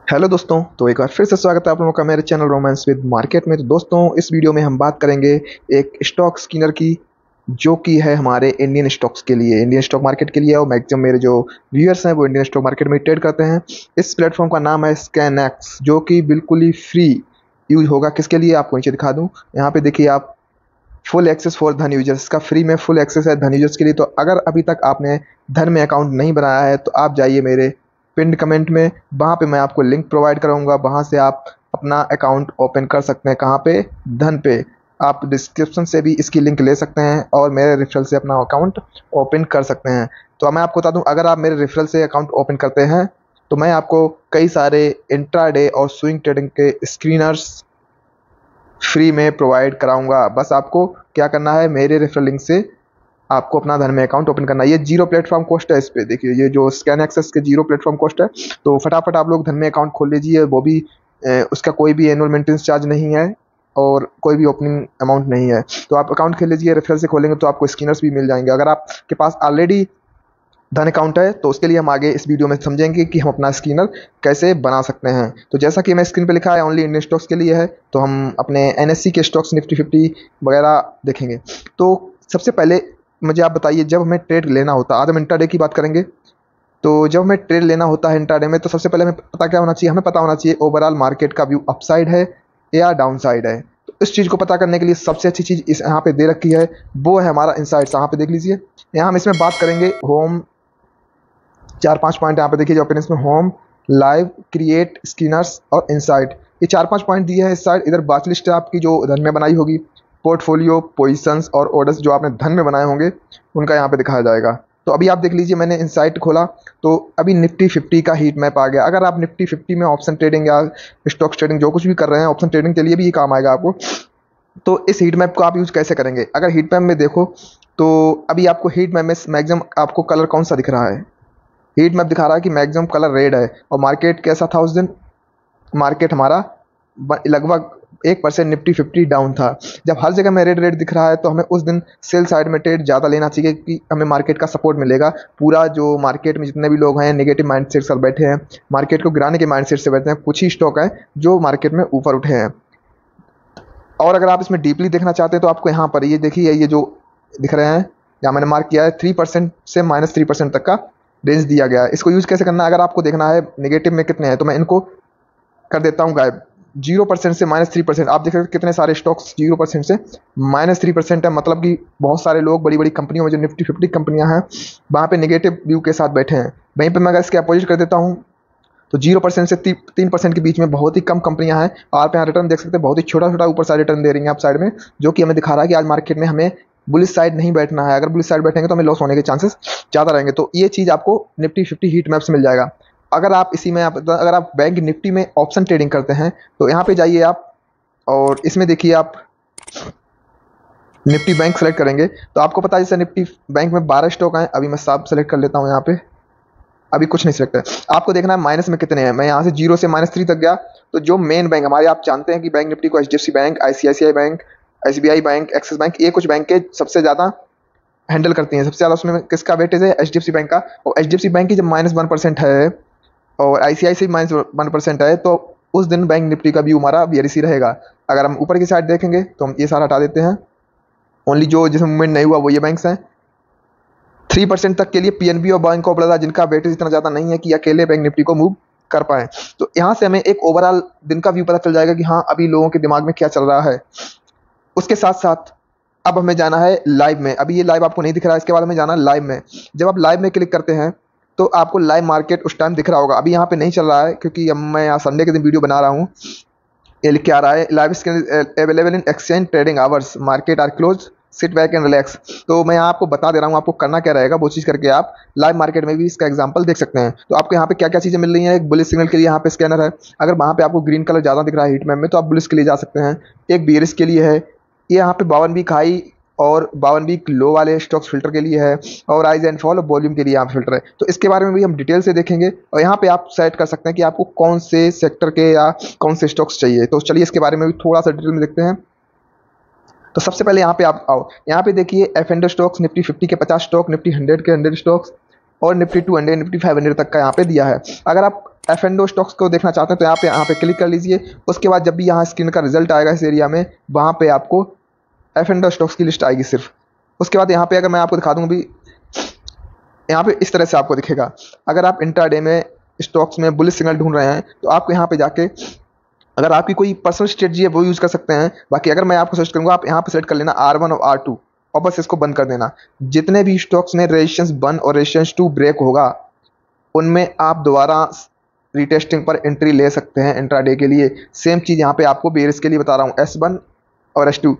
Hello दोस्तों, तो एक बार फिर से स्वागत है आप लोगों का मेरे चैनल रोमांस विद मार्केट में। तो दोस्तों, इस वीडियो में हम बात करेंगे एक स्टॉक स्किनर की, जो कि है हमारे इंडियन स्टॉक्स के लिए, इंडियन स्टॉक मार्केट के लिए। और मैक्सिमम मेरे जो व्यूअर्स हैं वो इंडियन स्टॉक मार्केट में ट्रेड करते हैं। इस प्लेटफॉर्म का नाम है स्कैनएक्स, जो कि बिल्कुल ही फ्री यूज होगा। किसके लिए, आपको नीचे दिखा दूँ। यहाँ पे देखिए आप, full access for Dhan users, का फ्री में फुल एक्सेस है धन यूजर्स के लिए। तो अगर अभी तक आपने धन में अकाउंट नहीं बनाया है तो आप जाइए मेरे पिंड कमेंट में, वहाँ पे मैं आपको लिंक प्रोवाइड करूँगा। वहाँ से आप अपना अकाउंट ओपन कर सकते हैं। कहाँ पे, धन पे। आप डिस्क्रिप्शन से भी इसकी लिंक ले सकते हैं और मेरे रेफरल से अपना अकाउंट ओपन कर सकते हैं। तो मैं आपको बता दूं, अगर आप मेरे रेफरल से अकाउंट ओपन करते हैं तो मैं आपको कई सारे इंट्राडे और स्विंग ट्रेडिंग के स्क्रीनर्स फ्री में प्रोवाइड कराऊंगा। बस आपको क्या करना है, मेरे रेफरल लिंक से आपको अपना धन में अकाउंट ओपन करना है। ये जीरो प्लेटफॉर्म कॉस्ट है। इस पे देखिए, ये जो स्कैन एक्सेस के जीरो प्लेटफॉर्म कॉस्ट है। तो फटाफट आप लोग धन में अकाउंट खोल लीजिए। वो भी उसका कोई भी एनुअल मेंटेनेंस चार्ज नहीं है और कोई भी ओपनिंग अमाउंट नहीं है। तो आप अकाउंट खोल लीजिए, रेफरल से खोलेंगे तो आपको स्किनर्स भी मिल जाएंगे। अगर आपके पास ऑलरेडी धन अकाउंट है तो उसके लिए हम आगे इस वीडियो में समझेंगे कि हम अपना स्किनर कैसे बना सकते हैं। तो जैसा कि मैं स्क्रीन पे लिखा है, ओनली इंडियन स्टॉक्स के लिए है। तो हम अपने एनएससी के स्टॉक्स, निफ्टी 50 वगैरह देखेंगे। तो सबसे पहले मुझे आप बताइए, जब हमें ट्रेड लेना होता है, आज हम इंट्राडे की बात करेंगे। तो जब हमें ट्रेड लेना होता है इंट्राडे में, तो सबसे पहले हमें पता क्या होना चाहिए, हमें पता होना चाहिए ओवरऑल मार्केट का व्यू अपसाइड है या डाउन साइड है। तो इस चीज़ को पता करने के लिए सबसे अच्छी चीज़ इस यहाँ पे दे रखी है, वो है हमारा इनसाइट्स। यहाँ पे देख लीजिए, यहाँ हम इसमें बात करेंगे होम, 4-5 पॉइंट यहाँ पे देखिए जो ओपनिंग्स में, होम, लाइव, क्रिएट, स्किनर्स और इनसाइट। ये 4-5 पॉइंट दिए हैं इस साइड। इधर बाच लिस्ट है आपकी जो धन में बनाई होगी, पोर्टफोलियो, पोजीशंस और ऑर्डर्स जो आपने धन में बनाए होंगे उनका यहाँ पे दिखाया जाएगा। तो अभी आप देख लीजिए, मैंने इनसाइट खोला तो अभी निफ्टी 50 का हीट मैप आ गया। अगर आप निफ्टी 50 में ऑप्शन ट्रेडिंग या स्टॉक ट्रेडिंग जो कुछ भी कर रहे हैं, ऑप्शन ट्रेडिंग के लिए भी ये काम आएगा आपको। तो इस हीट मैप को आप यूज कैसे करेंगे, अगर हीट मैप में देखो तो अभी आपको हीट मैप में मैक्सिमम आपको कलर कौन सा दिख रहा है। हीट मैप दिखा रहा है कि मैक्सिमम कलर रेड है। और मार्केट कैसा था उस दिन, मार्केट हमारा लगभग 1% निफ्टी 50 डाउन था। जब हर जगह में रेड रेड दिख रहा है तो हमें उस दिन सेल साइड में ट्रेड ज़्यादा लेना चाहिए कि हमें मार्केट का सपोर्ट मिलेगा। पूरा जो मार्केट में जितने भी लोग हैं नेगेटिव माइंडसेट से बैठे हैं, मार्केट को गिराने के माइंडसेट से बैठे हैं। कुछ ही स्टॉक है जो मार्केट में ऊपर उठे हैं। और अगर आप इसमें डीपली देखना चाहते हैं तो आपको यहाँ पर ये देखिए, ये जो दिख रहे हैं, यहाँ मैंने मार्क किया है 3% से -3% तक का रेंज दिया गया है। इसको यूज़ कैसे करना है, अगर आपको देखना है नेगेटिव में कितने हैं तो मैं इनको कर देता हूँ गायब। 0% से -3%, आप देख रहे हैं कितने सारे स्टॉक्स 0% से -3% है। मतलब कि बहुत सारे लोग बड़ी बड़ी कंपनियों में, जो निफ्टी 50 कंपनियां हैं, वहाँ पे नेगेटिव व्यू के साथ बैठे हैं। वहीं पर मैं अगर इसके अपोजिट कर देता हूँ तो 0% से 3% के बीच में बहुत ही कम कंपनियां हैं। और आप यहाँ रिटर्न देख सकते हैं, बहुत ही छोटा छोटा ऊपर साइड रिटर्न दे रही हैं आप साइड में, जो कि हमें दिखा रहा है कि आज मार्केट में हमें बुलिश साइड नहीं बैठना है। अगर बुलिश साइड बैठेंगे तो हमें लॉस होने के चांसेस ज़्यादा रहेंगे। तो ये चीज़ आपको निफ्टी 50 हीट मैप से मिल जाएगा। अगर आप इसी में अगर आप बैंक निफ्टी में ऑप्शन ट्रेडिंग करते हैं तो यहाँ पे जाइए आप, और इसमें देखिए आप निफ्टी बैंक सेलेक्ट करेंगे तो आपको पता है जैसे निफ्टी बैंक में 12 स्टॉक हैं। अभी मैं सब सेलेक्ट कर लेता हूँ यहाँ पे, अभी कुछ नहीं सिलेक्ट है। आपको देखना है माइनस में कितने हैं। मैं यहाँ से 0 से -3 तक गया तो जो मेन बैंक हमारे, आप जानते हैं कि बैंक निफ्टी को HDFC bank, ICICI bank, SBI bank, Axis bank, ये कुछ बैंक के सबसे ज़्यादा हैंडल करती हैं। सबसे ज़्यादा उसमें किसका वेटेज है, एचडीएफसी बैंक का। और एचडीएफसी बैंक की जब -1% है और आईसीआईसी -1% है तो उस दिन बैंक निफ्टी का व्यू हमारा बियरिश रहेगा। अगर हम ऊपर की साइड देखेंगे तो हम ये सारा हटा देते हैं। ओनली जो जिसमें मूवमेंट नहीं हुआ वो ये बैंक्स हैं। 3% तक के लिए पीएनबी और बैंक ऑफ बड़ौदा, जिनका वेटेज इतना ज़्यादा नहीं है कि अकेले बैंक निफ्टी को मूव कर पाए। तो यहाँ से हमें एक ओवरऑल दिन का व्यू पता चल जाएगा कि हाँ अभी लोगों के दिमाग में क्या चल रहा है। उसके साथ साथ अब हमें जाना है लाइव में। अभी ये लाइव आपको नहीं दिख रहा है, इसके बाद हमें जाना है लाइव में। जब आप लाइव में क्लिक करते हैं तो आपको लाइव मार्केट उस टाइम दिख रहा होगा। अभी यहाँ पे नहीं चल रहा है क्योंकि अब मैं यहाँ संडे के दिन वीडियो बना रहा हूँ। ये लिख के आ रहा है, live screen available in exchange trading hours, market are close, sit back and relax. तो मैं यहाँ आपको बता दे रहा हूँ आपको करना क्या रहेगा, वो चीज़ करके आप लाइव मार्केट में भी इसका एग्जांपल देख सकते हैं। तो आपको यहाँ पे क्या क्या चीज़ें मिल रही हैं। एक बुलिश सिग्नल के लिए यहाँ पे स्कैनर है। अगर वहाँ पे आपको ग्रीन कलर ज़्यादा दिख रहा है हीट मैप में तो आप बुलिश के लिए जा सकते हैं। एक बेरिश के लिए है, ये यहाँ पे 52 वीक हाई और 52 वीक लो वाले स्टॉक्स फिल्टर के लिए है, और राइज एंड फॉल और वॉल्यूम के लिए यहाँ फिल्टर है। तो इसके बारे में भी हम डिटेल से देखेंगे और यहाँ पे आप सेट कर सकते हैं कि आपको कौन से सेक्टर के या कौन से स्टॉक्स चाहिए। तो चलिए इसके बारे में भी थोड़ा सा डिटेल में देखते हैं। तो सबसे पहले यहाँ पे आप आओ, यहाँ पे देखिए एफ&ओ स्टॉक्स, निफ्टी 50 के 50 स्टॉक, निफ्टी 100 के 100 स्टॉक्स और निफ्टी 200, निफ्टी 500 तक का यहाँ पे दिया है। अगर आप F&O स्टॉक्स को देखना चाहते हैं तो यहाँ पे क्लिक कर लीजिए। उसके बाद जब भी यहाँ स्क्रीन का रिजल्ट आएगा इस एरिया में, वहाँ पे आपको F&O स्टॉक्स की लिस्ट आएगी सिर्फ। उसके बाद यहाँ पे अगर मैं आपको दिखा दूँ भी, यहाँ पे इस तरह से आपको दिखेगा। अगर आप इंट्राडे में स्टॉक्स में बुलिश सिग्नल ढूंढ रहे हैं तो आपको यहाँ पे जाके, अगर आपकी कोई पर्सनल स्ट्रेटजी है वो यूज़ कर सकते हैं। बाकी अगर मैं आपको सजेस्ट करूँगा, आप यहाँ पे सेलेक्ट कर लेना R1 और R2 और बस इसको बंद कर देना। जितने भी स्टॉक्स में रेजिस्टेंस 1 और रेजिस्टेंस 2 ब्रेक होगा, उनमें आप दोबारा रीटेस्टिंग पर एंट्री ले सकते हैं इंट्राडे के लिए। सेम चीज़ यहाँ पे आपको बेयर्स के लिए बता रहा हूँ, S1 और S2।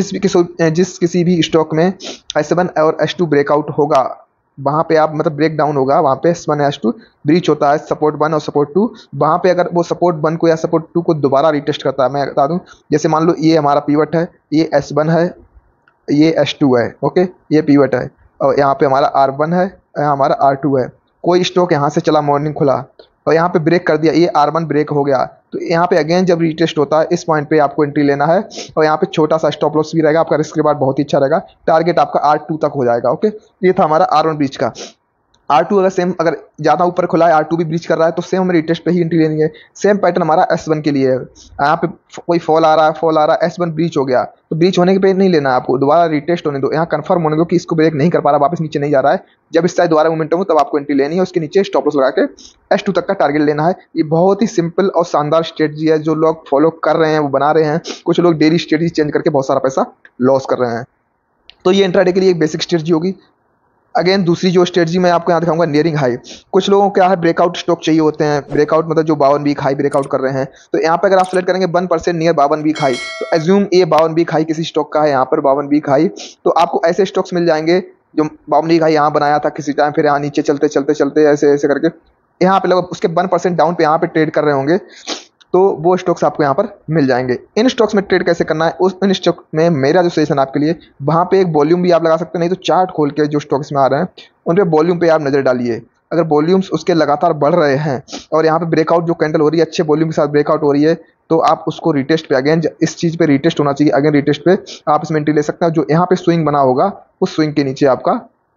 जिस किसी भी स्टॉक में S1 और S2 ब्रेकआउट होगा, वहाँ पे आप मतलब ब्रेक डाउन होगा, वहाँ पे S1 या S2 ब्रीच होता है, सपोर्ट 1 और सपोर्ट 2। वहाँ पे अगर वो सपोर्ट 1 को या सपोर्ट 2 को दोबारा रीटेस्ट करता है, मैं बता दूँ, जैसे मान लो ये हमारा पीवट है, ये S1 है, ये S2 है, ओके, ये पीवट है, और यहाँ पे हमारा R1 है, यहाँ हमारा R2 है। कोई स्टॉक यहाँ से चला, मॉर्निंग खुला और यहाँ पे ब्रेक कर दिया, ये R1 ब्रेक हो गया, तो यहाँ पे अगेन जब रीटेस्ट होता है इस पॉइंट पे आपको एंट्री लेना है। और यहाँ पे छोटा सा स्टॉप लॉस भी रहेगा, आपका रिस्क रिवार्ड बहुत ही अच्छा रहेगा। टारगेट आपका R2 तक हो जाएगा। ओके, ये था हमारा R1 ब्रीच का। R2 अगर ज़्यादा ऊपर खुला है, R2 भी ब्रीच कर रहा है, तो सेम हमें रिटेस्ट पे ही एंट्री लेनी है। सेम पैटर्न हमारा S1 के लिए है। यहाँ पे कोई फॉल आ रहा है, S1 ब्रीच हो गया, तो ब्रीच होने के पे नहीं लेना है आपको, दोबारा रिटेस्ट होने दो, यहाँ कंफर्म होने दो कि इसको ब्रेक नहीं कर पा रहा, वापस नीचे नहीं जा रहा है। जब इस साइड दोबारा मोमेंटम हो तब आपको एंट्री लेनी है, उसके नीचे स्टॉप लॉस लगा के S2 तक का टारगेट लेना है। ये बहुत ही सिंपल और शानदार स्ट्रेटजी है, जो लोग फॉलो कर रहे हैं वो बना रहे हैं। कुछ लोग डेली स्ट्रेटजी चेंज करके बहुत सारा पैसा लॉस कर रहे हैं। तो ये इंट्राडे के लिए एक बेसिक स्ट्रेटजी होगी। अगेन दूसरी जो स्ट्रेटजी मैं आपको यहाँ दिखाऊंगा, नियरिंग हाई। कुछ लोगों को क्या है, ब्रेकआउट स्टॉक चाहिए होते हैं। ब्रेकआउट मतलब जो 52 वीक हाई ब्रेकआउट कर रहे हैं, तो यहाँ पे अगर आप सेलेक्ट करेंगे 1% नियर 52 वीक हाई, तो एज्यूम ये 52 वीक हाई किसी स्टॉक का है, यहाँ पर 52 वीक हाई, तो आपको ऐसे स्टॉक्स मिल जाएंगे जो 52 वीक हाई यहाँ बनाया था किसी टाइम, फिर यहाँ नीचे चलते चलते चलते ऐसे ऐसे करके यहाँ पे लगभग उसके 1% डाउन पे यहाँ पे ट्रेड कर रहे होंगे, तो वो स्टॉक्स आपको यहाँ पर मिल जाएंगे। इन स्टॉक्स में ट्रेड कैसे करना है, इन स्टॉक में मेरा जो सजेशन आपके लिए, वहाँ पे एक वॉल्यूम भी आप लगा सकते हैं, नहीं तो चार्ट खोल के जो स्टॉक्स में आ रहे हैं उन पे वॉल्यूम पे आप नज़र डालिए। अगर वॉल्यूम्स उसके लगातार बढ़ रहे हैं और यहाँ पे ब्रेकआउट जो कैंडल हो रही है अच्छे वॉल्यूम के साथ ब्रेकआउट हो रही है, तो आप उसको रिटेस्ट पे, अगेन इस चीज़ पे रिटेस्ट होना चाहिए, अगेन रिटेस्ट पे आप इसमें एंट्री ले सकते हैं। जो यहाँ पे स्विंग बना होगा उस स्विंग के नीचे आपका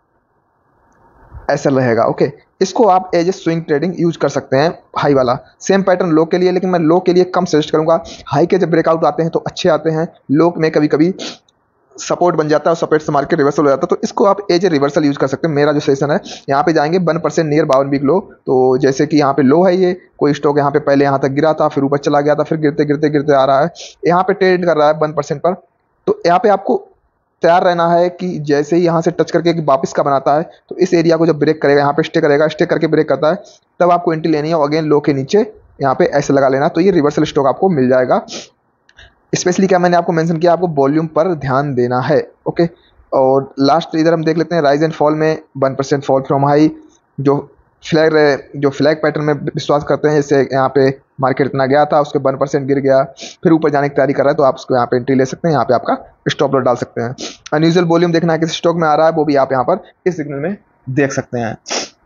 ऐसा रहेगा। ओके, इसको आप as a swing trading use कर सकते हैं, हाई वाला। सेम पैटर्न लो के लिए, लेकिन मैं लो के लिए कम सजेस्ट करूंगा। हाई के जब ब्रेकआउट आते हैं तो अच्छे आते हैं, लो में कभी कभी सपोर्ट बन जाता है और सपोर्ट से मार्केट रिवर्सल हो जाता है, तो इसको आप एज ए रिवर्सल यूज कर सकते हैं। मेरा जो सेशन है, यहाँ पे जाएंगे 1% नियर 52 वीक लो, तो जैसे कि यहाँ पे लो है, ये कोई स्टॉक यहाँ पे पहले यहाँ तक गिरा था, फिर ऊपर चला गया था, फिर गिरते गिरते गिरते आ रहा है, यहाँ पे ट्रेड कर रहा है 1% पर। तो यहाँ पे आपको तैयार रहना है कि जैसे ही यहाँ से टच करके वापस का बनाता है, तो इस एरिया को जब ब्रेक करेगा, यहाँ पे स्टे करेगा, स्टे करके ब्रेक करता है, तब आपको एंट्री लेनी है। और अगेन लो के नीचे यहाँ पे ऐसे लगा लेना, तो ये रिवर्सल स्टॉक आपको मिल जाएगा। स्पेशली क्या मैंने आपको मेंशन किया, आपको वॉल्यूम पर ध्यान देना है। ओके, और लास्ट इधर हम देख लेते हैं, राइज एंड फॉल में 1% फॉल फ्रॉम हाई, जो फ्लैग पैटर्न में विश्वास करते हैं, जैसे यहाँ पे मार्केट इतना गया था, उसके 1% गिर गया, फिर ऊपर जाने की तैयारी कर रहा है, तो आप उसको यहाँ पे एंट्री ले सकते हैं, यहाँ पे आपका स्टॉप लॉस डाल सकते हैं। अनयूजुअल वॉल्यूम देखना है किस स्टॉक में आ रहा है, वो भी आप यहाँ पर इस सिग्नल में देख सकते हैं।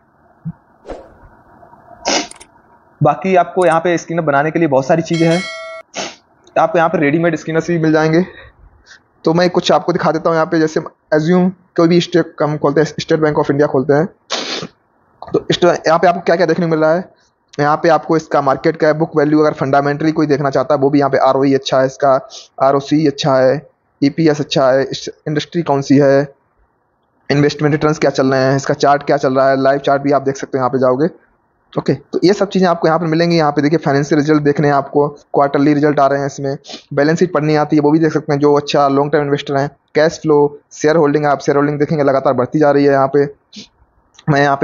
बाकी आपको यहाँ पे स्क्रीनर बनाने के लिए बहुत सारी चीज़ें हैं, आपको यहाँ पे रेडीमेड स्क्रीनर्स भी मिल जाएंगे। तो मैं कुछ आपको दिखा देता हूँ यहाँ पे। जैसे एज्यूम कोई भी स्टेट हम खोलते हैं, स्टेट बैंक ऑफ इंडिया खोलते हैं, तो यहाँ पे आपको क्या क्या देखने को मिल रहा है। यहाँ पे आपको इसका मार्केट का बुक वैल्यू, अगर फंडामेंटली कोई देखना चाहता है वो भी यहाँ पे ROE अच्छा है, इसका ROC अच्छा है, EPS अच्छा है, इंडस्ट्री कौन सी है, इन्वेस्टमेंट रिटर्न्स क्या चल रहे हैं, इसका चार्ट क्या चल रहा है, लाइव चार्ट भी आप देख सकते हैं यहाँ पे जाओगे। ओके, तो ये सब चीज़ें आपको यहाँ पर मिलेंगी। यहाँ पे देखिए फाइनेंशियल रिजल्ट देखने हैं आपको, क्वार्टरली रिजल्ट आ रहे हैं, इसमें बैलेंस शीट पढ़नी आती है वो भी देख सकते हैं, जो अच्छा लॉन्ग टर्म इन्वेस्टर हैं। कैश फ्लो, शेयर होल्डिंग, आप शेयर होल्डिंग देखेंगे लगातार बढ़ती जा रही है। यहाँ पे मैं यहाँ पे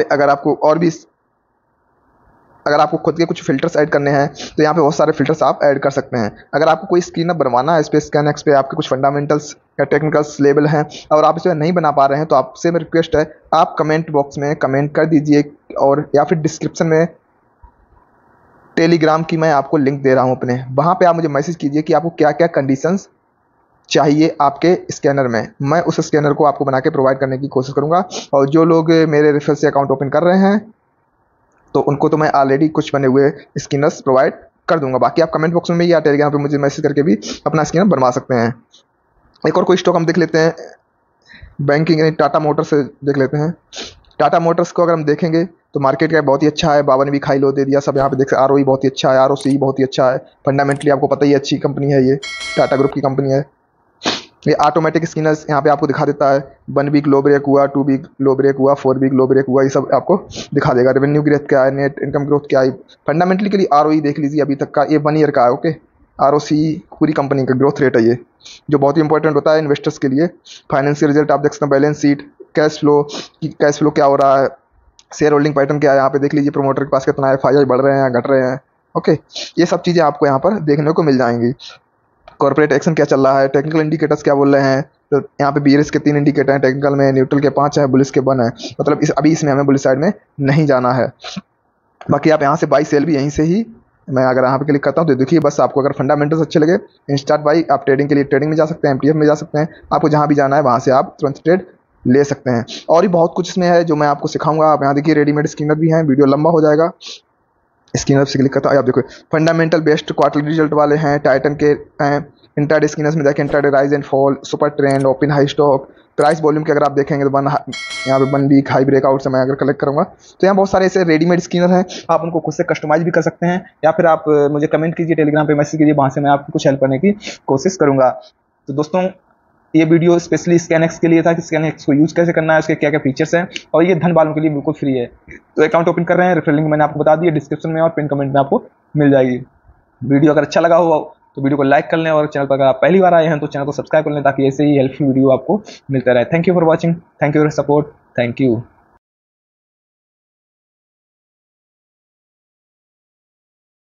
अगर आपको खुद के कुछ फिल्टर्स ऐड करने हैं, तो यहाँ पे बहुत सारे फिल्टर्स आप ऐड कर सकते हैं। अगर आपको कोई स्क्रीन बनवाना है, इस पे स्कैनएक्स पे आपके कुछ फंडामेंटल्स या टेक्निकल्स लेवल हैं और आप इसे नहीं बना पा रहे हैं, तो आपसे मेरी रिक्वेस्ट है, आप कमेंट बॉक्स में कमेंट कर दीजिए, और या फिर डिस्क्रिप्शन में टेलीग्राम की मैं आपको लिंक दे रहा हूँ अपने, वहाँ पे आप मुझे मैसेज कीजिए कि आपको क्या क्या कंडीशंस चाहिए आपके स्कैनर में। मैं उस स्कैनर को आपको बना के प्रोवाइड करने की कोशिश करूँगा। और जो लोग मेरे रेफरल से अकाउंट ओपन कर रहे हैं, तो उनको तो मैं ऑलरेडी कुछ बने हुए स्कैनर्स प्रोवाइड कर दूंगा। बाकी आप कमेंट बॉक्स में या टेलीग्राम पे मुझे मैसेज करके भी अपना स्कैनर बनवा सकते हैं। एक और कोई स्टॉक हम देख लेते हैं, बैंकिंग यानी टाटा मोटर्स से देख लेते हैं। टाटा मोटर्स को अगर हम देखेंगे तो मार्केट कैप बहुत ही अच्छा है, 52 वीक हाई लो दे दिया सब यहाँ पे देख सकते। ROE बहुत ही अच्छा है, ROC बहुत ही अच्छा है, फंडामेंटली आपको पता ही है अच्छी कंपनी है, ये टाटा ग्रुप की कंपनी है। ये ऑटोमेटिक स्कैनर्स यहाँ पे आपको दिखा देता है, 1 वीक लो ब्रेक हुआ, 2 वीक लो ब्रेक हुआ, 4 वीक लो ब्रेक हुआ, ये सब आपको दिखा देगा। रेवेन्यू ग्रोथ क्या है, नेट इनकम ग्रोथ क्या है, फंडामेंटली के लिए ROE देख लीजिए अभी तक का, ये 1 ईयर का है। ओके, ROC पूरी कंपनी का ग्रोथ रेट है ये, जो बहुत ही इंपॉर्टेंट होता है इन्वेस्टर्स के लिए। फाइनेंशियल रिजल्ट आप देख सकते हैं, बैलेंस शीट, कैश फ्लो क्या हो रहा है, शेयर होल्डिंग पैटर्न क्या है, यहाँ पे देख लीजिए प्रमोटर के पास कितना है, फायदे बढ़ रहे हैं घट रहे हैं। ओके, ये सब चीज़ें आपको यहाँ पर देखने को मिल जाएंगी। कॉर्पोरेट एक्शन क्या चल रहा है, टेक्निकल इंडिकेटर्स क्या बोल रहे हैं, तो यहाँ पे बीरिस के 3 इंडिकेटर हैं, टेक्निकल में, न्यूट्रल के 5 है, बुलिस के 1 है, मतलब अभी इसमें हमें बुलिस साइड में नहीं जाना है। बाकी आप यहाँ से बाई सेल भी यहीं से ही, मैं अगर यहाँ पे क्लिक करता हूँ तो देखिए बस आपको अगर फंडामेंटल्स अच्छे लगे, इंस्टार्ट बाई आप ट्रेडिंग के लिए ट्रेडिंग में जा सकते हैं, MTF में जा सकते हैं, आपको जहाँ भी जाना है वहाँ से आप तुरंत ट्रेड ले सकते हैं। और भी बहुत कुछ इसमें है जो मैं आपको सिखाऊंगा। आप यहाँ देखिए रेडीमेड स्कैनर भी हैं, वीडियो लंबा हो जाएगा। स्कैनर से क्लिक करता हूँ, आप देखो फंडामेंटल बेस्ट क्वार्टरली रिजल्ट वाले हैं, टाइटन के हैं। इंट्राडे स्कैनर्स में देखें, intraday rise and fall, super trend, open high stock, price volume के अगर आप देखेंगे तो यहाँ पे 1 वीक हाई ब्रेकआउट से मैं अगर कलेक्ट करूँगा तो यहाँ बहुत सारे ऐसे रेडीमेड स्कैनर हैं, आप उनको खुद से कस्टमाइज भी कर सकते हैं, या फिर आप मुझे कमेंट कीजिए, टेलीग्राम पे मैसेज कीजिए, वहाँ से मैं आपको कुछ हेल्प करने की कोशिश करूँगा। तो दोस्तों ये वीडियो स्पेशली स्कैनएक्स के लिए था कि स्कैनएक्स को यूज कैसे करना है, उसके क्या क्या फीचर्स हैं, और ये धन वालों के लिए बिल्कुल फ्री है। तो अकाउंट ओपन कर रहे हैं, रेफरल लिंक मैंने आपको बता दिया डिस्क्रिप्शन में और पिन कमेंट में आपको मिल जाएगी। वीडियो अगर अच्छा लगा हो तो वीडियो को लाइक कर लें, और चैनल पर अगर आप पहली बार आए हैं तो चैनल को सब्सक्राइब कर लें ताकि ऐसे ही हेल्पफुल वीडियो आपको मिलता रहे। Thank you for watching, thank you for support, thank you.